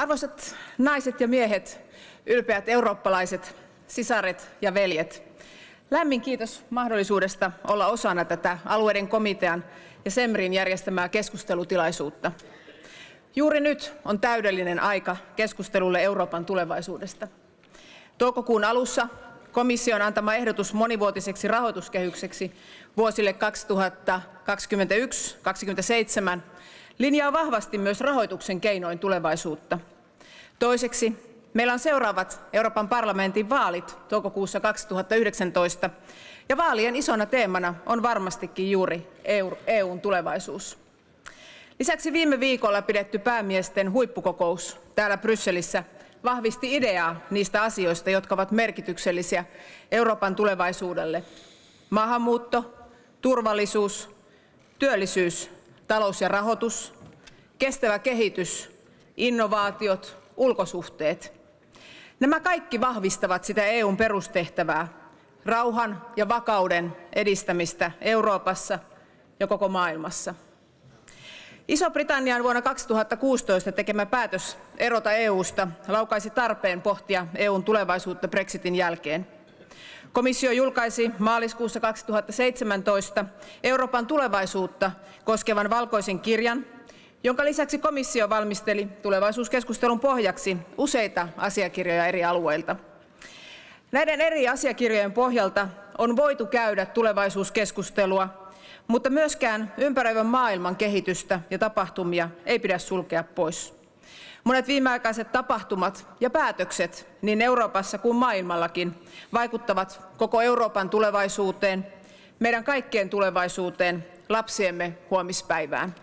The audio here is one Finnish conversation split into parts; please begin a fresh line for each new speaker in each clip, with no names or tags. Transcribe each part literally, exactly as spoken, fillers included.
Arvoisat naiset ja miehet, ylpeät eurooppalaiset, sisaret ja veljet, lämmin kiitos mahdollisuudesta olla osana tätä alueiden komitean ja SEMRin järjestämää keskustelutilaisuutta. Juuri nyt on täydellinen aika keskustelulle Euroopan tulevaisuudesta. Toukokuun alussa komission antama ehdotus monivuotiseksi rahoituskehykseksi vuosille kaksituhattakaksikymmentäyksi kaksikymmentäseitsemän linjaa vahvasti myös rahoituksen keinoin tulevaisuutta. Toiseksi meillä on seuraavat Euroopan parlamentin vaalit toukokuussa kaksituhattayhdeksäntoista ja vaalien isona teemana on varmastikin juuri E U:n tulevaisuus. Lisäksi viime viikolla pidetty päämiesten huippukokous täällä Brysselissä vahvisti ideaa niistä asioista, jotka ovat merkityksellisiä Euroopan tulevaisuudelle. Maahanmuutto, turvallisuus, työllisyys, talous ja rahoitus, kestävä kehitys, innovaatiot, ulkosuhteet. Nämä kaikki vahvistavat sitä E U:n perustehtävää, rauhan ja vakauden edistämistä Euroopassa ja koko maailmassa. Iso-Britannian vuonna kaksituhattakuusitoista tekemä päätös erota E U:sta laukaisi tarpeen pohtia E U:n tulevaisuutta Brexitin jälkeen. Komissio julkaisi maaliskuussa kaksituhattaseitsemäntoista Euroopan tulevaisuutta koskevan valkoisen kirjan, jonka lisäksi komissio valmisteli tulevaisuuskeskustelun pohjaksi useita asiakirjoja eri alueilta. Näiden eri asiakirjojen pohjalta on voitu käydä tulevaisuuskeskustelua, mutta myöskään ympäröivän maailman kehitystä ja tapahtumia ei pidä sulkea pois. Monet viimeaikaiset tapahtumat ja päätökset niin Euroopassa kuin maailmallakin vaikuttavat koko Euroopan tulevaisuuteen, meidän kaikkien tulevaisuuteen, lapsiemme huomispäivään.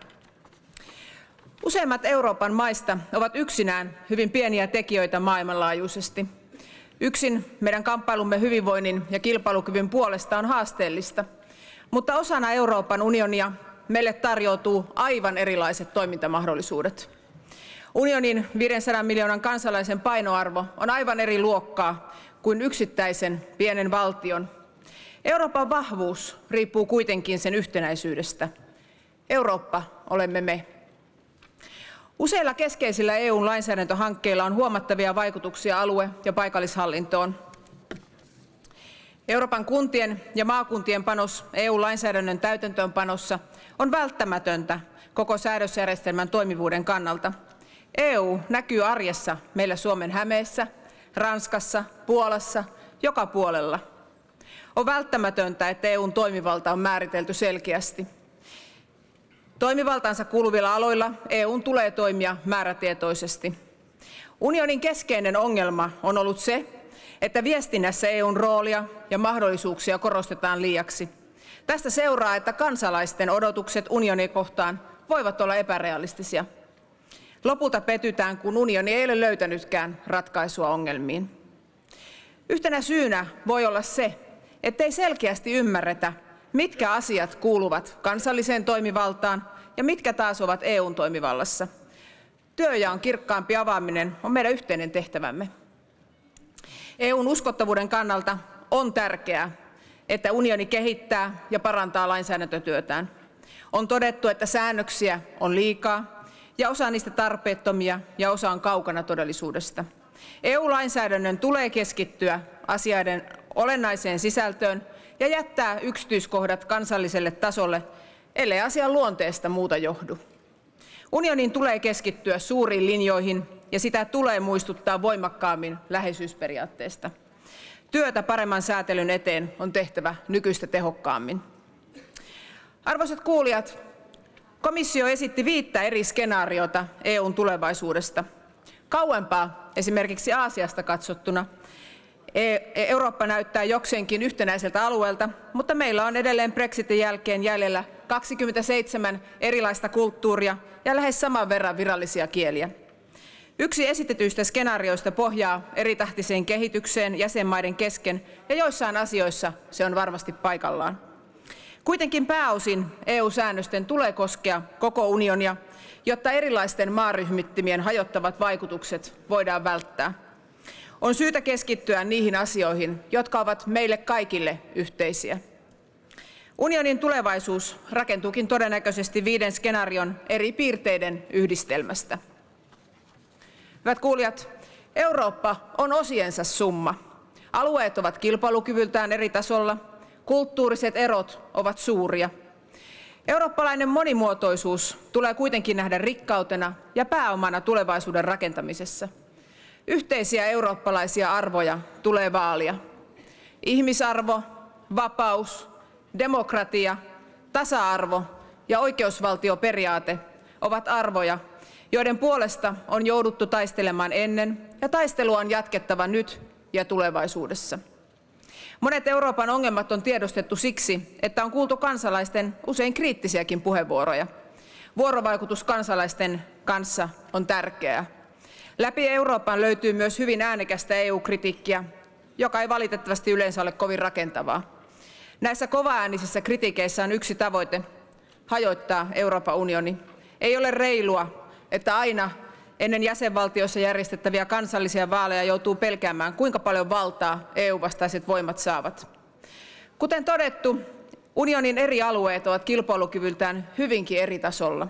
Useimmat Euroopan maista ovat yksinään hyvin pieniä tekijöitä maailmanlaajuisesti. Yksin meidän kamppailumme hyvinvoinnin ja kilpailukyvyn puolesta on haasteellista, mutta osana Euroopan unionia meille tarjoutuu aivan erilaiset toimintamahdollisuudet. Unionin viisisataa miljoonan kansalaisen painoarvo on aivan eri luokkaa kuin yksittäisen pienen valtion. Euroopan vahvuus riippuu kuitenkin sen yhtenäisyydestä. Eurooppa olemme me. Useilla keskeisillä E U:n lainsäädäntöhankkeilla on huomattavia vaikutuksia alue- ja paikallishallintoon. Euroopan kuntien ja maakuntien panos E U-lainsäädännön täytäntöönpanossa on välttämätöntä koko säädösjärjestelmän toimivuuden kannalta. E U näkyy arjessa meillä Suomen Hämeessä, Ranskassa, Puolassa, joka puolella. On välttämätöntä, että E U:n toimivalta on määritelty selkeästi. Toimivaltaansa kuuluvilla aloilla E U:n tulee toimia määrätietoisesti. Unionin keskeinen ongelma on ollut se, että viestinnässä E U:n roolia ja mahdollisuuksia korostetaan liiaksi. Tästä seuraa, että kansalaisten odotukset unionia kohtaan voivat olla epärealistisia. Lopulta petytään, kun unioni ei ole löytänytkään ratkaisua ongelmiin. Yhtenä syynä voi olla se, ettei selkeästi ymmärretä, mitkä asiat kuuluvat kansalliseen toimivaltaan ja mitkä taas ovat E U:n toimivallassa. Työnjaon kirkkaampi avaaminen on meidän yhteinen tehtävämme. E U:n uskottavuuden kannalta on tärkeää, että unioni kehittää ja parantaa lainsäädäntötyötään. On todettu, että säännöksiä on liikaa ja osa niistä tarpeettomia ja osa on kaukana todellisuudesta. E U-lainsäädännön tulee keskittyä asioiden olennaiseen sisältöön ja jättää yksityiskohdat kansalliselle tasolle, ellei asian luonteesta muuta johdu. Unionin tulee keskittyä suuriin linjoihin ja sitä tulee muistuttaa voimakkaammin läheisyysperiaatteesta. Työtä paremman säätelyn eteen on tehtävä nykyistä tehokkaammin. Arvoisat kuulijat, komissio esitti viittä eri skenaariota E U:n tulevaisuudesta. Kauempaa, esimerkiksi Aasiasta katsottuna, Eurooppa näyttää jokseenkin yhtenäiseltä alueelta, mutta meillä on edelleen Brexitin jälkeen jäljellä kaksikymmentäseitsemän erilaista kulttuuria ja lähes saman verran virallisia kieliä. Yksi esitetyistä skenaarioista pohjaa eritahtiseen kehitykseen jäsenmaiden kesken ja joissain asioissa se on varmasti paikallaan. Kuitenkin pääosin E U-säännösten tulee koskea koko unionia, jotta erilaisten maaryhmittymien hajottavat vaikutukset voidaan välttää. On syytä keskittyä niihin asioihin, jotka ovat meille kaikille yhteisiä. Unionin tulevaisuus rakentuukin todennäköisesti viiden skenaarion eri piirteiden yhdistelmästä. Hyvät kuulijat, Eurooppa on osiensa summa. Alueet ovat kilpailukyvyltään eri tasolla, kulttuuriset erot ovat suuria. Eurooppalainen monimuotoisuus tulee kuitenkin nähdä rikkautena ja pääomana tulevaisuuden rakentamisessa. Yhteisiä eurooppalaisia arvoja tulee vaalia. Ihmisarvo, vapaus, demokratia, tasa-arvo ja oikeusvaltioperiaate ovat arvoja, joiden puolesta on jouduttu taistelemaan ennen ja taistelua on jatkettava nyt ja tulevaisuudessa. Monet Euroopan ongelmat on tiedostettu siksi, että on kuultu kansalaisten usein kriittisiäkin puheenvuoroja. Vuorovaikutus kansalaisten kanssa on tärkeää. Läpi Euroopan löytyy myös hyvin äänekästä E U-kritiikkiä, joka ei valitettavasti yleensä ole kovin rakentavaa. Näissä kovaäänisissä kritiikeissä on yksi tavoite: hajottaa Euroopan unioni. Ei ole reilua, että aina ennen jäsenvaltioissa järjestettäviä kansallisia vaaleja joutuu pelkäämään, kuinka paljon valtaa E U-vastaiset voimat saavat. Kuten todettu, unionin eri alueet ovat kilpailukyvyltään hyvinkin eri tasolla.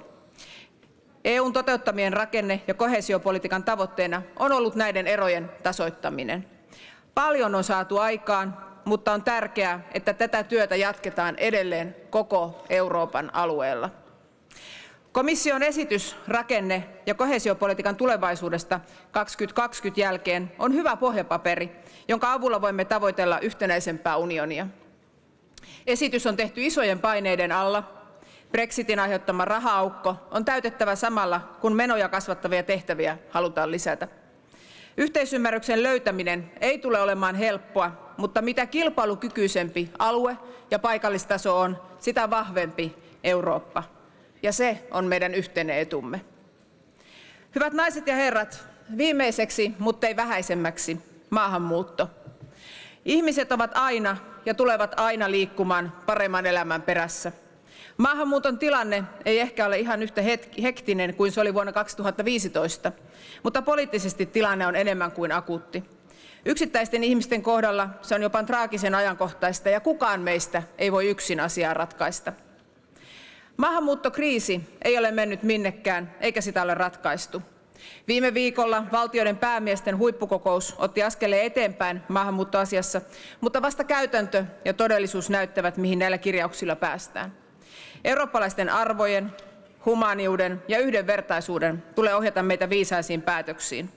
E U:n toteuttamien rakenne- ja koheesiopolitiikan tavoitteena on ollut näiden erojen tasoittaminen. Paljon on saatu aikaan, mutta on tärkeää, että tätä työtä jatketaan edelleen koko Euroopan alueella. Komission esitys rakenne- ja koheesiopolitiikan tulevaisuudesta kaksituhattakaksikymmentä jälkeen on hyvä pohjapaperi, jonka avulla voimme tavoitella yhtenäisempää unionia. Esitys on tehty isojen paineiden alla. Brexitin aiheuttama raha-aukko on täytettävä samalla, kun menoja kasvattavia tehtäviä halutaan lisätä. Yhteisymmärryksen löytäminen ei tule olemaan helppoa, mutta mitä kilpailukykyisempi alue- ja paikallistaso on, sitä vahvempi Eurooppa. Ja se on meidän yhteinen etumme. Hyvät naiset ja herrat, viimeiseksi, mutta ei vähäisemmäksi, maahanmuutto. Ihmiset ovat aina ja tulevat aina liikkumaan paremman elämän perässä. Maahanmuuton tilanne ei ehkä ole ihan yhtä hektinen kuin se oli vuonna kaksituhattaviisitoista, mutta poliittisesti tilanne on enemmän kuin akuutti. Yksittäisten ihmisten kohdalla se on jopa traagisen ajankohtaista ja kukaan meistä ei voi yksin asiaa ratkaista. Maahanmuuttokriisi ei ole mennyt minnekään, eikä sitä ole ratkaistu. Viime viikolla valtioiden päämiesten huippukokous otti askeleen eteenpäin maahanmuuttoasiassa, mutta vasta käytäntö ja todellisuus näyttävät, mihin näillä kirjauksilla päästään. Eurooppalaisten arvojen, humaniuden ja yhdenvertaisuuden tulee ohjata meitä viisaisiin päätöksiin.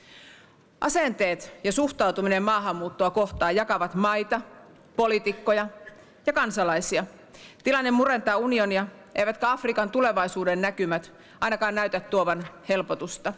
Asenteet ja suhtautuminen maahanmuuttoa kohtaan jakavat maita, poliitikkoja ja kansalaisia. Tilanne murentaa unionia, eivätkä Afrikan tulevaisuuden näkymät ainakaan näytä tuovan helpotusta.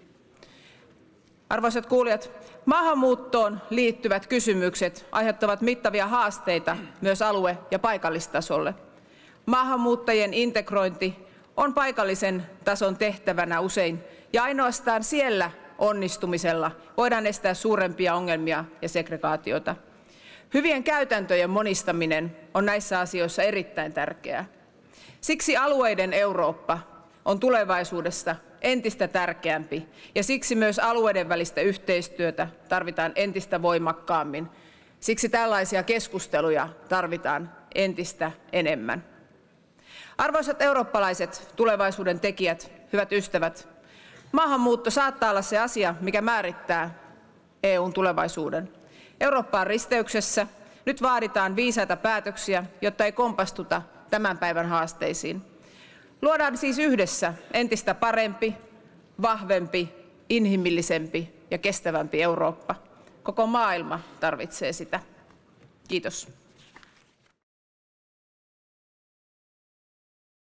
Arvoisat kuulijat, maahanmuuttoon liittyvät kysymykset aiheuttavat mittavia haasteita myös alue- ja paikallistasolle. Maahanmuuttajien integrointi on paikallisen tason tehtävänä usein, ja ainoastaan siellä onnistumisella voidaan estää suurempia ongelmia ja segregaatiota. Hyvien käytäntöjen monistaminen on näissä asioissa erittäin tärkeää. Siksi alueiden Eurooppa on tulevaisuudessa entistä tärkeämpi, ja siksi myös alueiden välistä yhteistyötä tarvitaan entistä voimakkaammin. Siksi tällaisia keskusteluja tarvitaan entistä enemmän. Arvoisat eurooppalaiset tulevaisuuden tekijät, hyvät ystävät, maahanmuutto saattaa olla se asia, mikä määrittää E U:n tulevaisuuden. Eurooppa on risteyksessä. Nyt vaaditaan viisaita päätöksiä, jotta ei kompastuta tämän päivän haasteisiin. Luodaan siis yhdessä entistä parempi, vahvempi, inhimillisempi ja kestävämpi Eurooppa. Koko maailma tarvitsee sitä. Kiitos.